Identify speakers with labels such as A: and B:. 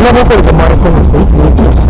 A: ボトルで回り込む人いる？